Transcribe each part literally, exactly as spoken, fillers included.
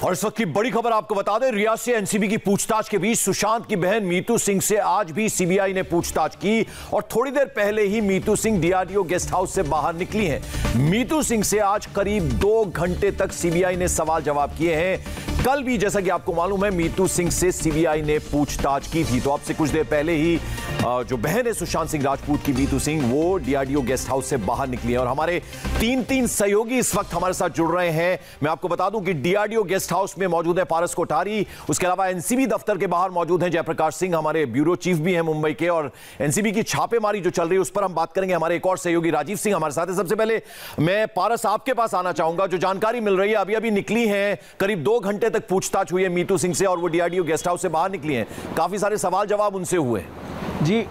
और इस वक्त की बड़ी खबर आपको बता दें, रिया से एनसीबी की पूछताछ के बीच सुशांत की बहन मीतू सिंह से आज भी सीबीआई ने पूछताछ की और थोड़ी देर पहले ही Meetu Singh DRDO guest house से बाहर निकली हैं। मीतू सिंह से आज करीब दो घंटे तक सीबीआई ने सवाल जवाब किए हैं। कल भी जैसा कि आपको मालूम है मीतू सिंह से सीबीआई ने पूछताछ की थी। तो अब से कुछ देर पहले ही जो बहन है सुशांत सिंह राजपूत की मीतू सिंह, वो डीआरडीओ गेस्ट हाउस से बाहर निकली है और हमारे तीन तीन सहयोगी इस वक्त हमारे साथ जुड़ रहे हैं। मैं आपको बता दूं कि डीआरडीओ गेस्ट हाउस में मौजूद है पारस कोठारी, उसके अलावा एनसीबी दफ्तर के बाहर मौजूद हैं जयप्रकाश सिंह, हमारे ब्यूरो चीफ भी हैं मुंबई के, और एनसीबी की छापेमारी जो चल रही है उस पर हम बात करेंगे। हमारे एक और सहयोगी राजीव सिंह हमारे साथ है। सबसे पहले मैं पारस आपके पास आना चाहूंगा। जो जानकारी मिल रही है अभी अभी निकली है, करीब दो घंटे तक पूछताछ हुई है मीतू सिंह से और वो डीआरडीओ गेस्ट हाउस से बाहर निकली हैं। काफी सारे सवाल जवाब उनसे हुए। जी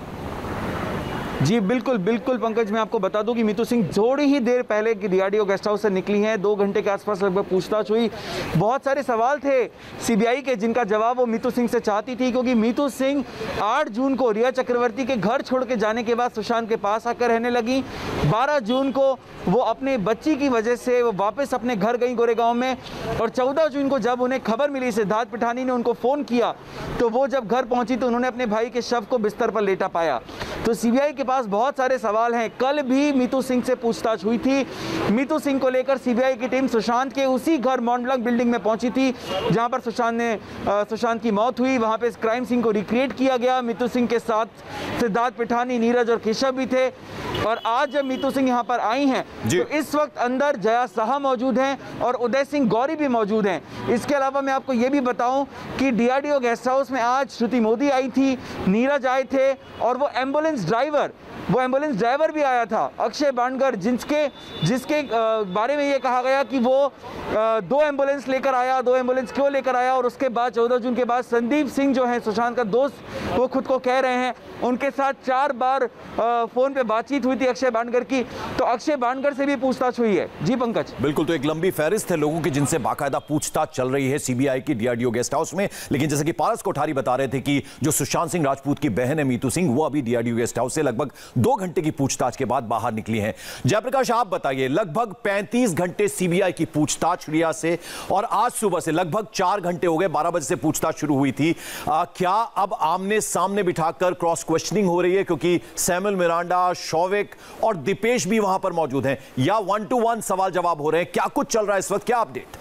जी बिल्कुल बिल्कुल पंकज, मैं आपको बता दूं कि मीतू सिंह थोड़ी ही देर पहले डीआरडीओ गेस्ट हाउस से निकली हैं। दो घंटे के आसपास लगभग पूछताछ हुई। बहुत सारे सवाल थे सीबीआई के जिनका जवाब वो मीतू सिंह से चाहती थी, क्योंकि मीतू सिंह आठ जून को रिया चक्रवर्ती के घर छोड़ के जाने के बाद सुशांत के पास आकर रहने लगी। बारह जून को वो अपने बच्ची की वजह से वो वापस अपने घर गई गोरेगांव में, और चौदह जून को जब उन्हें खबर मिली, सिद्धार्थ पिठानी ने उनको फ़ोन किया, तो वो जब घर पहुंची तो उन्होंने अपने भाई के शव को बिस्तर पर लेटा पाया। तो सीबीआई के पास बहुत सारे सवाल हैं। कल भी मीतू सिंह से पूछताछ हुई थी। मीतू सिंह को लेकर सीबीआई की टीम सुशांत के उसी घर मॉन्टब्लैंक बिल्डिंग में पहुंची थी जहां पर सुशांत ने सुशांत की मौत हुई। वहां पे क्राइम सीन को रिक्रिएट किया गया। मीतू सिंह के साथ सिद्धार्थ पिठानी, नीरज और केशव भी थे। और आज जब मीतू सिंह यहां पर आई हैं तो इस वक्त अंदर जया साहा मौजूद हैं और उदय सिंह गौरी भी मौजूद हैं। इसके अलावा मैं आपको ये भी बताऊं कि डीआरडीओ गेस्ट हाउस में आज श्रुति मोदी आई थी, नीरज आए थे, और वो एम्बुलेंस ड्राइवर वो एम्बुलेंस ड्राइवर भी आया था, अक्षय बाणगर, जिसके जिसके बारे में ये कहा गया कि वो दो एम्बुलेंस लेकर आया। दो एम्बुलेंस क्यों लेकर आया? और उसके बाद चौदह जून के बाद संदीप सिंह जो है सुशांत का दोस्त, वो खुद को कह रहे हैं, उनके साथ चार बार फोन पे बातचीत हुई थी अक्षय बाणगर की। तो अक्षय बाणगर से भी पूछताछ हुई है। जी पंकज, बिल्कुल। तो एक लंबी फहरिस्त है लोगों की जिनसे बाकायदा पूछताछ चल रही है सीबीआई की डीआरडीओ गेस्ट हाउस में। लेकिन जैसे कि पारस कोठारी बता रहे थे कि जो सुशांत सिंह राजपूत की बहन है मीतू सिंह, वो अभी डीआरडीओ गेस्ट हाउस से लगभग दो घंटे की पूछताछ के बाद बाहर निकली हैं। जयप्रकाश, आप बताइए, लगभग पैंतीस घंटे सीबीआई की पूछताछ रिया से और आज सुबह से लगभग चार घंटे हो गए, बारह बजे से पूछताछ शुरू हुई थी। आ, क्या अब आमने सामने बिठाकर क्रॉस क्वेश्चनिंग हो रही है, क्योंकि सैमुअल मिरांडा, शौविक और दीपेश भी वहां पर मौजूद हैं, या वन टू वन सवाल जवाब हो रहे हैं? क्या कुछ चल रहा है इस वक्त, क्या अपडेट?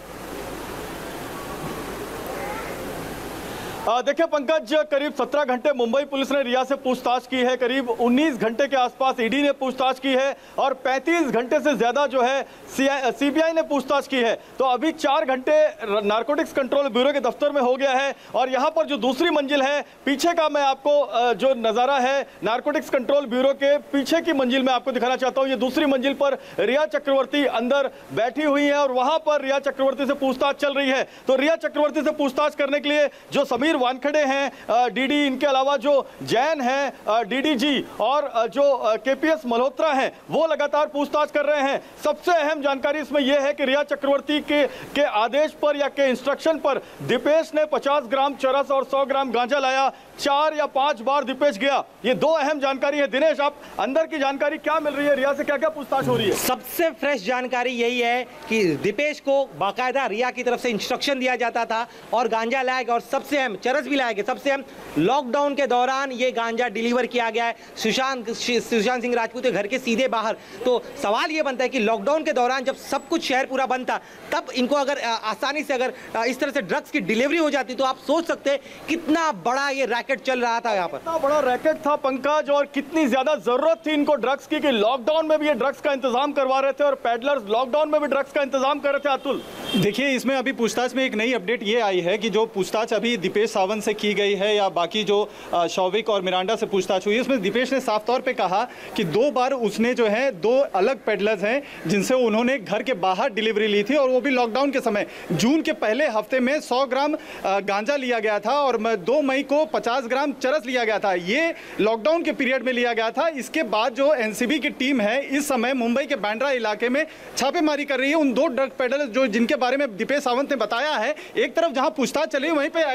देखिए पंकज, करीब सत्रह घंटे मुंबई पुलिस ने रिया से पूछताछ की है, करीब उन्नीस घंटे के आसपास ईडी ने पूछताछ की है और पैंतीस घंटे से ज्यादा जो है सीबीआई ने पूछताछ की है। तो अभी चार घंटे नारकोटिक्स कंट्रोल ब्यूरो के दफ्तर में हो गया है। और यहाँ पर जो दूसरी मंजिल है, पीछे का मैं आपको जो नज़ारा है नारकोटिक्स कंट्रोल ब्यूरो के पीछे की मंजिल में आपको दिखाना चाहता हूँ। ये दूसरी मंजिल पर रिया चक्रवर्ती अंदर बैठी हुई है और वहाँ पर रिया चक्रवर्ती से पूछताछ चल रही है। तो रिया चक्रवर्ती से पूछताछ करने के लिए जो समीर वानखेड़े हैं डीडी, इनके अलावा जो जैन हैं डीडीजी और जो केपीएस मल्होत्रा हैं, वो लगातार पूछताछ कर रहे हैं। सबसे अहम जानकारी इसमें यह है कि रिया चक्रवर्ती के के आदेश पर या के इंस्ट्रक्शन पर दीपेश ने पचास ग्राम चरस और सौ ग्राम गांजा लाया। चार या पांच बार दीपेश गया। ये दो अहम जानकारी है। दिनेश, आप अंदर की जानकारी क्या मिल रही है? रिया से क्या क्या पूछताछ हो रही है? सबसे फ्रेश जानकारी यही है कि दीपेश को बाकायदा रिया की तरफ से इंस्ट्रक्शन दिया जाता था और गांजा लाया गया, और सबसे अहम चरस भी लाया गया। सबसे अहम, लॉकडाउन के दौरान ये गांजा डिलीवर किया गया है सुशांत सुशांत सिंह राजपूत के घर के सीधे बाहर। तो सवाल ये बनता है कि लॉकडाउन के दौरान जब सब कुछ शहर पूरा बंद था, तब इनको अगर आसानी से अगर इस तरह से ड्रग्स की डिलीवरी हो जाती तो आप सोच सकते हैं कितना बड़ा ये रैकेट चल रहा था यहाँ पर। कितना बड़ा रैकेट था पंकज, और कितनी ज्यादा जरूरत थी इनको ड्रग्स की कि लॉकडाउन में भी ये ड्रग्स का इंतजाम करवा रहे थे और पैडलर्स लॉकडाउन में भी ड्रग्स का इंतजाम कर रहे थे। अतुल, देखिए, इसमें अभी पूछताछ में एक नई अपडेट ये आई है कि जो पूछताछ अभी दीपेश सावंत से की गई है या बाकी जो शौविक और मिरांडा से पूछताछ हुई है, उसमें दीपेश ने साफ तौर पे कहा कि दो बार उसने जो है दो अलग पेडलर्स हैं जिनसे उन्होंने घर के बाहर डिलीवरी ली थी, और वो भी लॉकडाउन के समय जून के पहले हफ्ते में सौ ग्राम गांजा लिया गया था और दो मई को पचास ग्राम चरस लिया गया था। ये लॉकडाउन के पीरियड में लिया गया था। इसके बाद जो एनसीबी की टीम है इस समय मुंबई के बांद्रा इलाके में छापेमारी कर रही है उन दो ड्रग पेडलर्स जो जिनके बारे में दीपेश सावंत ने बताया है। एक तरफ जहां पूछताछ चली वहीं पे एक्शन जहां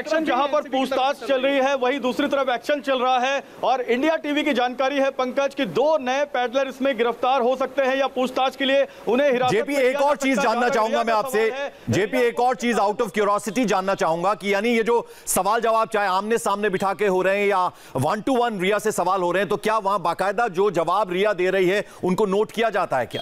जहां पर पूछताछ चल रही है वहीं दूसरी तरफ एक्शन चल रहा है। और इंडिया टीवी की जानकारी है पंकज कि दो नए पैडलर इसमें गिरफ्तार हो सकते हैं या पूछताछ के लिए उन्हें हिरासत जेपी एक और चीज जानना चाहूंगा मैं आपसे, जेपी एक और चीज आउट ऑफ क्यूरियोसिटी जानना चाहूंगा कि यानी ये जो सवाल जवाब चाहे आमने सामने बिठा के हो रहे हैं या वन टू वन रिया से सवाल हो रहे हैं, तो क्या वहां बाकायदा जो जवाब रिया दे रही है उनको नोट किया जाता है क्या?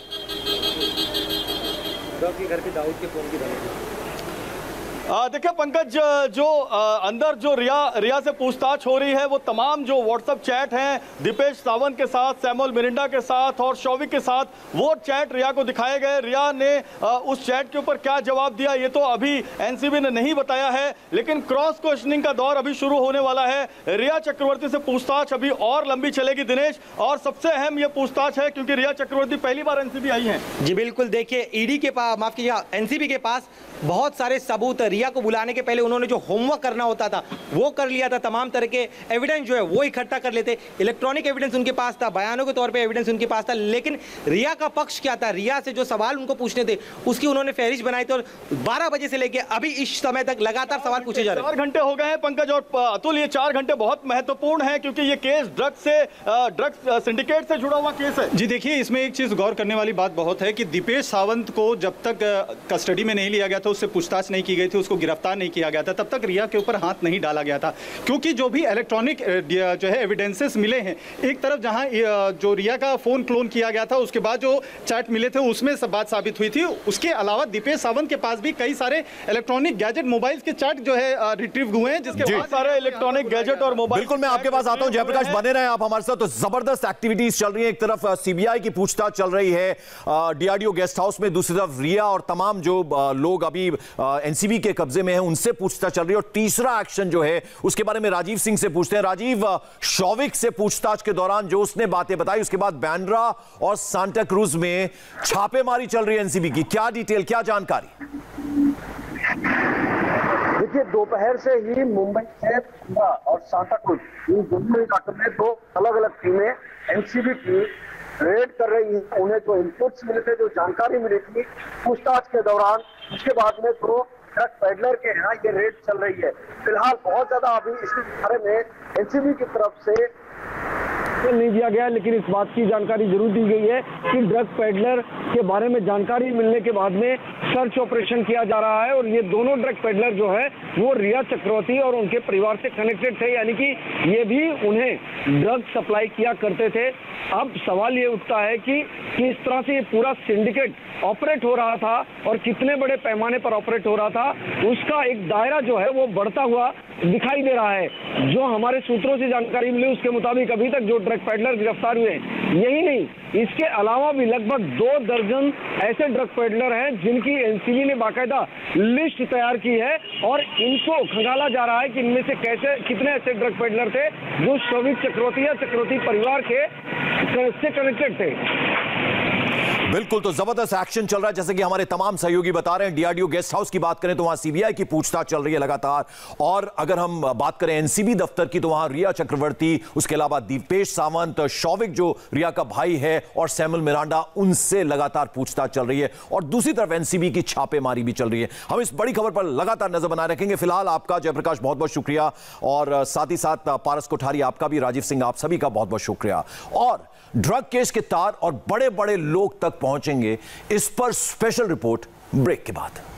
घर पे दाऊद के फोन की देखिए पंकज, जो आ, अंदर जो रिया रिया से पूछताछ हो रही है वो तमाम जो व्हाट्सएप चैट हैं दीपेश सावंत के साथ, सैमुअल मिरिंडा के साथ और शौविक के साथ, वो चैट रिया को दिखाए गए। रिया ने आ, उस चैट के ऊपर क्या जवाब दिया ये तो अभी एनसीबी ने नहीं बताया है, लेकिन क्रॉस क्वेश्चनिंग का दौर अभी शुरू होने वाला है। रिया चक्रवर्ती से पूछताछ अभी और लंबी चलेगी दिनेश, और सबसे अहम ये पूछताछ है क्योंकि रिया चक्रवर्ती पहली बार एनसीबी आई है। जी बिल्कुल, देखिए ईडी के पास, माफ कीजिए, एनसीबी के पास बहुत सारे सबूत, रिया को बुलाने के पहले उन्होंने जो होमवर्क करना होता था वो कर लिया था, तमाम तरह के एविडेंस जो है वो इकट्ठा कर लेते, इलेक्ट्रॉनिक एविडेंस उनके पास था, बयानों के तौर पे एविडेंस उनके पास था। लेकिन रिया का पक्ष क्या था, रिया से जो सवाल उनको पूछने थे उसकी उन्होंने फहरिस्त बनाई थी और बारह बजे से लेकर अभी इस समय तक लगातार सवाल पूछे जा रहे हैं। चार घंटे हो गए हैं पंकज और अतुल, ये चार घंटे बहुत महत्वपूर्ण है क्योंकि ये केस ड्रग्स से, ड्रग्स सिंडिकेट से जुड़ा हुआ केस है। जी देखिए, इसमें एक चीज गौर करने वाली बात बहुत है कि दीपेश सावंत को जब तक कस्टडी में नहीं लिया गया था, उससे पूछताछ नहीं की गई थी, उसको गिरफ्तार नहीं किया गया था, तब तक रिया के ऊपर हाथ नहीं डाला गया था। क्योंकि जो भी इलेक्ट्रॉनिक जो है एविडेंसेस मिले हैं, एक तरफ जहां जो रिया का फोन क्लोन किया गया था, उसके बाद जो चैट मिले थे उसमें सब बात साबित हुई थी। उसके अलावा दीपेश सावंत के पास भी कई सारे इलेक्ट्रॉनिक गैजेट, मोबाइल के चैट जो है रिट्रीव हुए हैं, जिसके बहुत सारे इलेक्ट्रॉनिक गैजेट और मोबाइल। बिल्कुल, मैं आपके पास आता हूं जयप्रकाश, बने रहे आप हमारे साथ। तो जबरदस्त एक्टिविटीज चल रही है, एक तरफ सीबीआई की पूछताछ चल रही है डीआरडीओ गेस्ट हाउस में, दूसरी तरफ रिया और तमाम जो लोग अभी एनसीबी के कब्जे में हैं उनसे पूछताछ चल रही है, और तीसरा एक्शन जो है उसके बारे में राजीव सिंह से पूछते हैं। राजीव, शौविक से पूछताछ के दौरान जो उसने बातें बताई, उसके बाद बैंड्रा और सांता क्रूज में छापेमारी चल रही है एनसीबी की, क्या डिटेल, क्या जानकारी? देखिए, दोपहर से ही मुंबई से और सांता क्रूज, इन दोनों इलाकों में दो अलग अलग टीमें एनसीबी की रेड कर रही है। उन्हें जो इनपुट्स मिले थे, जो जानकारी मिली थी पूछताछ के दौरान, उसके बाद में दो ट्रक पैडलर के यहाँ ये रेड चल रही है। फिलहाल बहुत ज्यादा अभी इस बारे में एनसीबी की तरफ से नहीं दिया गया, लेकिन इस बात की जानकारी जरूर दी गई है कि ड्रग पैडलर के बारे में जानकारी मिलने के बाद में सर्च ऑपरेशन किया जा रहा है, और ये दोनों ड्रग पैडलर जो है वो रिया चक्रवर्ती और उनके परिवार से कनेक्टेड थे, यानी कि ये भी उन्हें ड्रग सप्लाई किया करते थे। अब सवाल ये उठता है कि किस तरह से ये पूरा सिंडिकेट ऑपरेट हो रहा था और कितने बड़े पैमाने पर ऑपरेट हो रहा था, उसका एक दायरा जो है वो बढ़ता हुआ दिखाई दे रहा है। जो हमारे सूत्रों से जानकारी मिली उसके मुताबिक अभी तक जो ड्रग पैडलर गिरफ्तार हुए हैं, यही नहीं, इसके अलावा भी लगभग दो दर्जन ऐसे ड्रग पैडलर हैं जिनकी एनसीबी ने बाकायदा लिस्ट तैयार की है, और इनको खंगाला जा रहा है कि इनमें से कैसे कितने ऐसे ड्रग पैडलर थे जो शौविक चक्रवर्ती या चक्रवर्ती परिवार के से कनेक्टेड थे। बिल्कुल, तो जबरदस्त एक्शन चल रहा है, जैसे कि हमारे तमाम सहयोगी बता रहे हैं। डीआरडीओ गेस्ट हाउस की बात करें तो वहां सीबीआई की पूछताछ चल रही है लगातार, और अगर हम बात करें एनसीबी दफ्तर की तो वहां रिया चक्रवर्ती, उसके अलावा दीपेश सावंत, शौविक जो रिया का भाई है, और सैमुअल मिरांडा, उनसे लगातार पूछताछ चल रही है, और दूसरी तरफ एनसीबी की छापेमारी भी चल रही है। हम इस बड़ी खबर पर लगातार नजर बनाए रखेंगे। फिलहाल आपका जयप्रकाश बहुत बहुत शुक्रिया, और साथ ही साथ पारस कोठारी आपका भी, राजीव सिंह आप सभी का बहुत बहुत शुक्रिया। और ड्रग केस के तार और बड़े बड़े लोग तक पहुंचेंगे, इस पर स्पेशल रिपोर्ट ब्रेक के बाद।